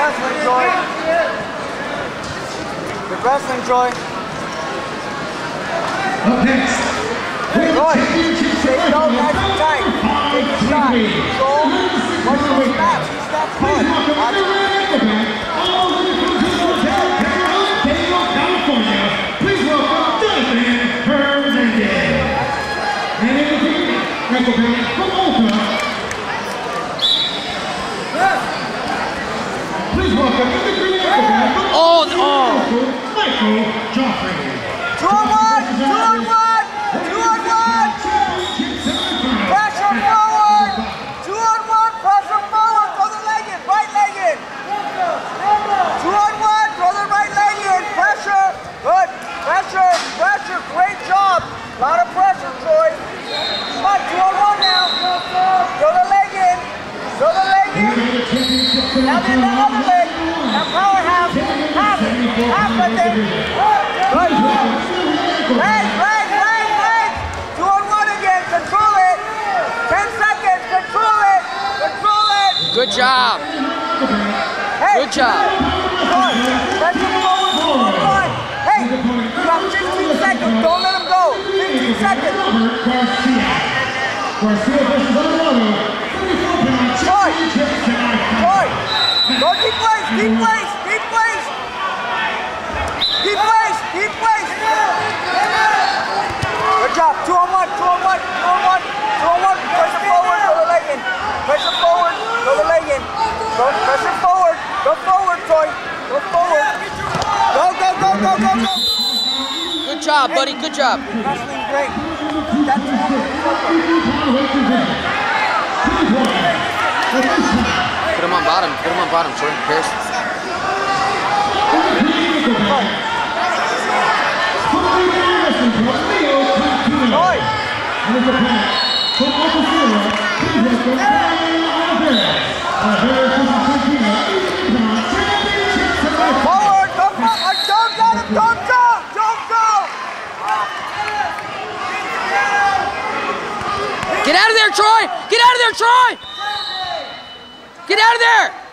wrestling, Joy. Good wrestling, Joy. Okay. Joy, stay so nice and tight. Take a shot. Control. Watch those snaps. He snaps hard. Watch it. California. Please welcome Jonathan Hernandez. And everything representing from Ulta. Please welcome the green Michael Joffrey. 2-on-1! 2-on-1! 2-on-1! Pressure forward! 2-on-1! Pressure forward! Throw the leg in! Right leg in! 2-on-1! Throw the right leg in! Pressure! Good! Pressure! Pressure! Great job! A lot of pressure, Troy. Come on, 2-on-1 now! Throw the leg in! Throw the leg in! Now then the other leg! Now power half! Half it! Half it there! Good! Leg! 2-on-1 again! Control it! 10 seconds! Control it! Control it! Good job! Hey! Good job! Good! Pressure forward! 2-on-1! Hey! You got 15 seconds! Don't let him go! 15 seconds! Troy! Troy! Go deep waist! Deep waist! Deep waist! Deep waist! Deep waist! Good job! 2-on-1! 2-on-1! 2-on-1! 2-on-1! Pressure forward! Throw the leg in! Pressure forward! Throw the leg in! Pressure forward! Go forward, Troy! Go forward! Go! Good job, buddy. Good job. Wrestling's great. That's Put him on bottom. Put him on bottom, Troy. Pierce. Troy! Forward! Go forward! Don't let him! Don't go! Don't go! Get out of there, Troy! Get out of there, Troy! Get out of there!